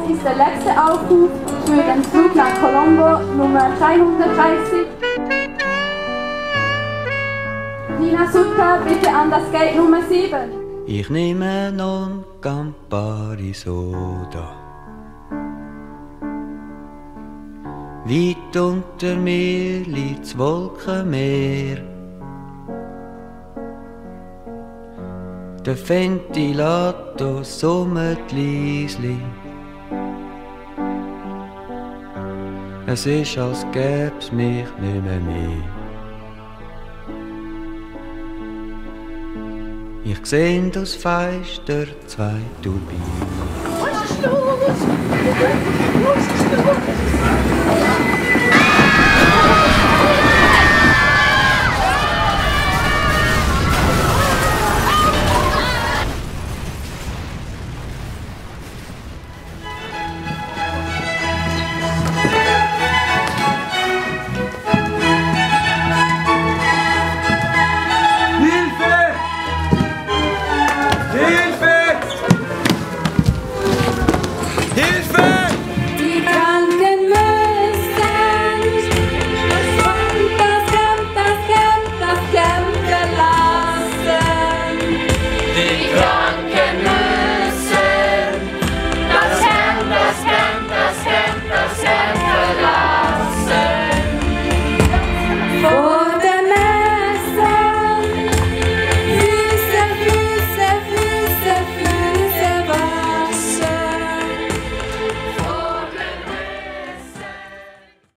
ist der letzte Aufruf für den Flug nach Colombo Nummer 330. Nina Sutter, bitte an das Gate Nummer 7. Ich nehme non Campari Soda. Weit unter mir liegt das Wolkenmeer. Der Ventilator summt leisli. Es ist, als gäb's mich nicht mehr. Ich seh das Fenster 2 Turbinen. Was ist los? Was ist los?